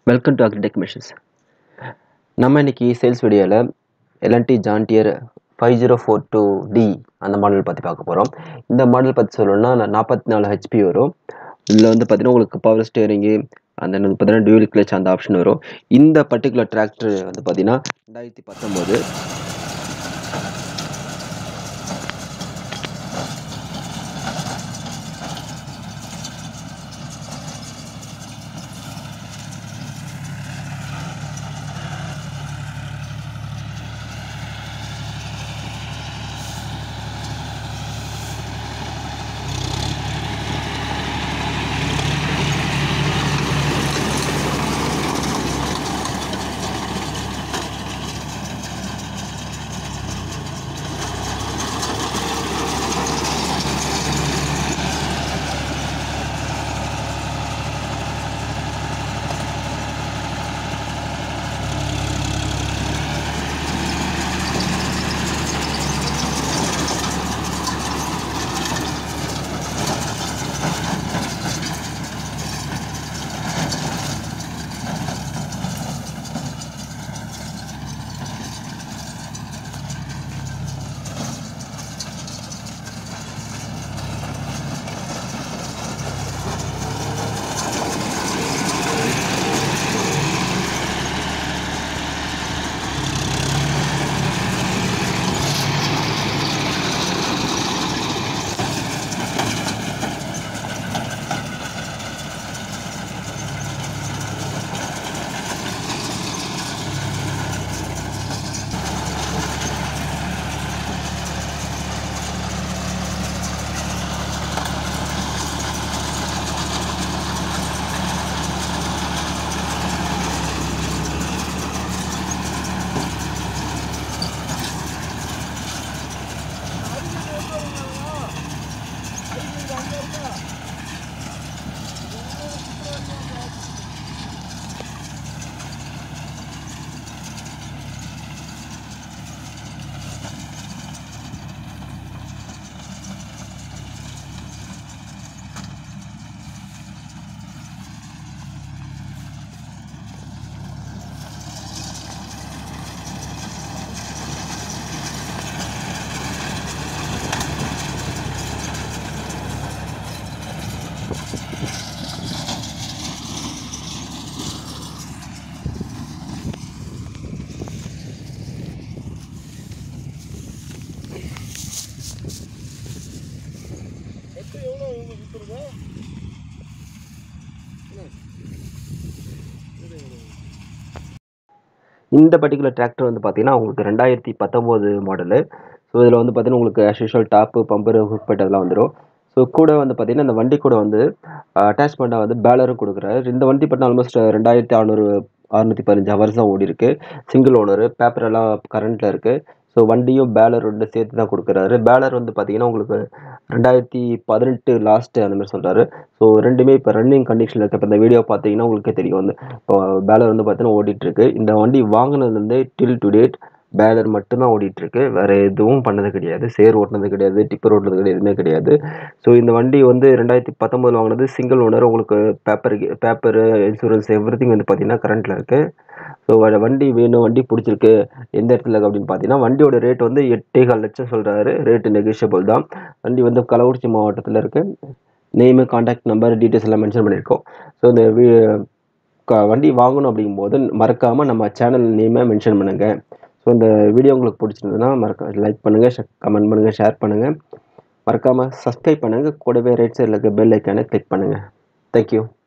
Welcome to agritech missions. நம்ம இன்னைக்கு sales வீடியோவில் எல்என்டி ஜான் டியர் 5042D அந்த மாடல் பற்றி பார்க்க போகிறோம். இந்த மாடல் பற்றி சொல்லணும்னா 44 ஹெச்பி வரும். இதில் வந்து பார்த்தீங்கன்னா உங்களுக்கு பவர் ஸ்டேரிங்கு அந்த பார்த்தீங்கன்னா டியூல் கிளச் அந்த ஆப்ஷன் வரும். இந்த பர்டிகுலர் டிராக்டர் வந்து பார்த்தீங்கன்னா 2019 இந்த பர்டிகுலர் டிராக்டர் வந்து பார்த்தீங்கன்னா உங்களுக்கு 2019 மாடலு. ஸோ இதில் வந்து பார்த்தீங்கன்னா உங்களுக்கு ஆஸ் யூஷுவல் டாப்பு பம்பரு ஹுக்பெட் அதெல்லாம் வந்துடும். ஸோ கூட வந்து பார்த்தீங்கன்னா இந்த வண்டி கூட வந்து அட்டாச்மெண்ட்டாக வந்து பேலரும் கொடுக்குறாரு. இந்த வண்டி பார்த்தீங்கன்னா ஆல்மோஸ்ட் 2615 ஹவர்ஸ் தான் ஓடி இருக்கு. சிங்கிள் ஓனரு, பேப்பர் எல்லாம் கரண்ட்டில் இருக்குது. ஸோ வண்டியும் பேலர் ரெண்டு சேர்த்து தான் கொடுக்குறாரு. பேலர் வந்து பார்த்தீங்கன்னா உங்களுக்கு 2018 லாஸ்ட்டு அந்த மாதிரி சொல்கிறாரு. ஸோ ரெண்டுமே இப்போ ரன்னிங் கண்டிஷனில் இருக்குது. இப்போ இந்த வீடியோ பார்த்தீங்கன்னா உங்களுக்கே தெரியும். வந்து இப்போ பேலர் வந்து பார்த்தீங்கன்னா ஓடிட்டுருக்கு. இந்த வண்டி வாங்கினதுலேருந்து டில் டு டேட் பேலர் மட்டும்தான் ஓடிட்டுருக்கு. வேறு எதுவும் பண்ணது கிடையாது. சேர் ஓட்டினது கிடையாது, டிப்பர் ஓட்டினது கிடையாது, எதுவுமே கிடையாது. ஸோ இந்த வண்டி வந்து 2019 வாங்கினது சிங்கிள் ஓனர். உங்களுக்கு பேப்பரு இன்சூரன்ஸ் எவ்ரிதிங் வந்து பார்த்தீங்கன்னா கரண்ட்டில் இருக்குது. ஸோ வண்டி வேணும், வண்டி பிடிச்சிருக்கு, எந்த இடத்துல இருக்குது அப்படின்னு பார்த்தீங்கன்னா வண்டியோட ரேட் வந்து 8.25 லட்சம் சொல்கிறாரு. ரேட்டு நெகோஷியபிள் தான். வண்டி வந்து கள்ளக்குறிச்சி மாவட்டத்தில் இருக்குது. நேமு, கான்டாக்ட் நம்பர், டீட்டெயில்ஸ் எல்லாம் மென்ஷன் பண்ணியிருக்கோம். ஸோ இந்த வண்டி வாங்கணும் அப்படிங்கும்போது மறக்காமல் நம்ம சேனல் நேமை மென்ஷன் பண்ணுங்கள். ஸோ இந்த வீடியோ உங்களுக்கு பிடிச்சிருந்ததுன்னா லைக் பண்ணுங்கள், கமெண்ட் பண்ணுங்கள், ஷேர் பண்ணுங்கள். மறக்காமல் சப்ஸ்கிரைப் பண்ணுங்கள். கூடவே ரைட் சைடில் இருக்க பெல் ஐக்கானை கிளிக் பண்ணுங்கள். தேங்க்யூ.